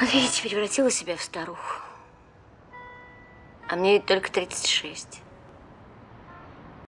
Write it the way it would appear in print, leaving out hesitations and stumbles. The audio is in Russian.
Видите, превратила себя в старуху. А мне ведь только 36.